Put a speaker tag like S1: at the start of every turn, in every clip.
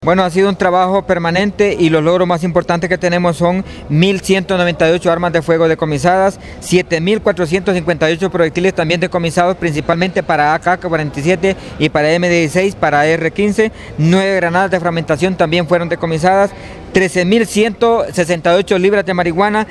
S1: Bueno, ha sido un trabajo permanente y los logros más importantes que tenemos son 1.198 armas de fuego decomisadas, 7.458 proyectiles también decomisados, principalmente para AK-47 y para M16, para R-15, 9 granadas de fragmentación también fueron decomisadas, 13.168 libras de marihuana,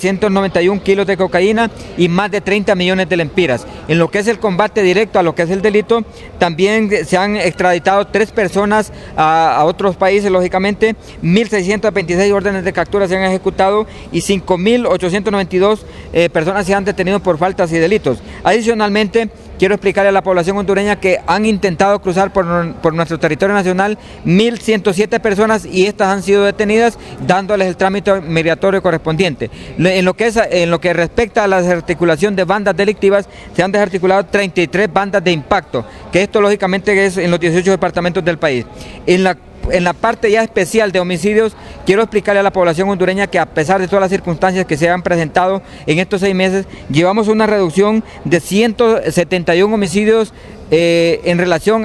S1: 391 kilos de cocaína y más de 30 millones de lempiras. En lo que es el combate directo a lo que es el delito, también se han extraditado 3 personas a otros países, lógicamente, 1.626 órdenes de captura se han ejecutado y 5.892 personas se han detenido por faltas y delitos. Adicionalmente, quiero explicarle a la población hondureña que han intentado cruzar por nuestro territorio nacional 1.107 personas y estas han sido detenidas dándoles el trámite migratorio correspondiente. En lo que respecta a la desarticulación de bandas delictivas, se han desarticulado 33 bandas de impacto, que esto lógicamente es en los 18 departamentos del país. En la parte ya especial de homicidios, quiero explicarle a la población hondureña que a pesar de todas las circunstancias que se han presentado en estos 6 meses, llevamos una reducción de 171 homicidios en relación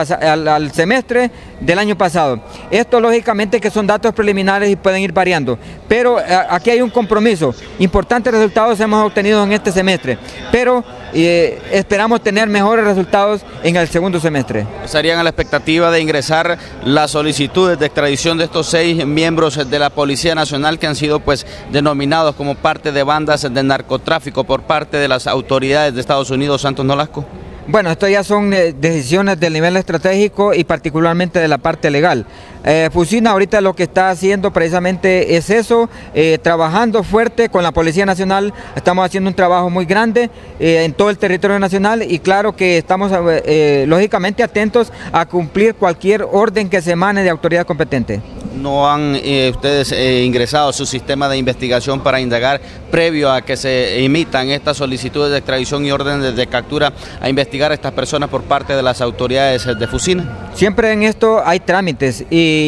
S1: al semestre del año pasado. Esto lógicamente que son datos preliminares y pueden ir variando, pero aquí hay un compromiso. Importantes resultados hemos obtenido en este semestre, pero esperamos tener mejores resultados en el segundo semestre.
S2: ¿Estarían a la expectativa de ingresar las solicitudes de extradición de estos 6 miembros de la Policía Nacional que han sido denominados como parte de bandas de narcotráfico por parte de las autoridades de Estados Unidos, Santos Nolasco?
S1: Bueno, esto ya son decisiones del nivel estratégico y particularmente de la parte legal. Fusina ahorita lo que está haciendo precisamente es eso, trabajando fuerte con la Policía Nacional. Estamos haciendo un trabajo muy grande en todo el territorio nacional y claro que estamos lógicamente atentos a cumplir cualquier orden que se emane de autoridad competente.
S2: ¿No han ustedes ingresado a su sistema de investigación para indagar previo a que se emitan estas solicitudes de extradición y órdenes de captura a investigar a estas personas por parte de las autoridades de Fusina? Siempre en esto hay trámites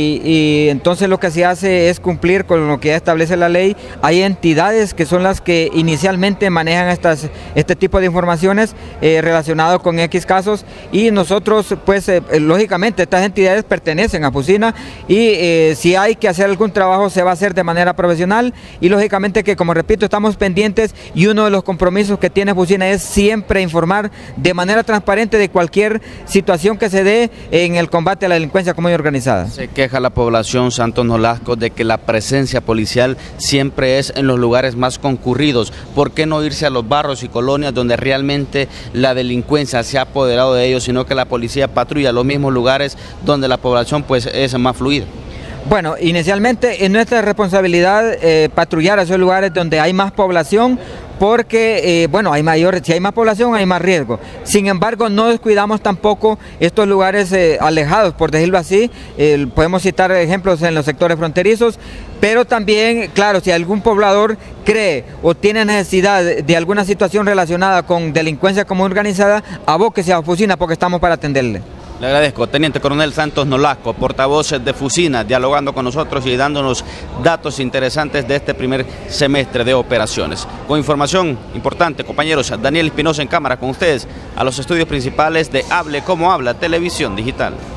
S2: y entonces lo que se hace es cumplir con lo que ya establece la ley. Hay entidades que son las que inicialmente manejan este tipo de informaciones relacionadas con X casos y nosotros lógicamente estas entidades pertenecen a Fusina y si hay que hacer algún trabajo se va a hacer de manera profesional y lógicamente que, como repito, estamos pendientes y uno de los compromisos que tiene Fusina es siempre informar de manera transparente de cualquier situación que se dé en el combate a la delincuencia común y organizada. Se queja la población Santos Nolasco de que la presencia policial siempre es en los lugares más concurridos. ¿Por qué no irse a los barrios y colonias donde realmente la delincuencia se ha apoderado de ellos, sino que la policía patrulla los mismos lugares donde la población es más fluida? Bueno, inicialmente es nuestra responsabilidad patrullar esos lugares donde hay más población porque, si hay más población hay más riesgo. Sin embargo, no descuidamos tampoco estos lugares alejados, por decirlo así. Podemos citar ejemplos en los sectores fronterizos, pero también, claro, si algún poblador cree o tiene necesidad de alguna situación relacionada con delincuencia común organizada, abóquese a Fusina porque estamos para atenderle. Le agradezco, Teniente Coronel Santos Nolasco, portavoz de Fusina, dialogando con nosotros y dándonos datos interesantes de este primer semestre de operaciones. Con información importante, compañeros, Daniel Espinosa en cámara con ustedes a los estudios principales de Hable Como Habla, Televisión Digital.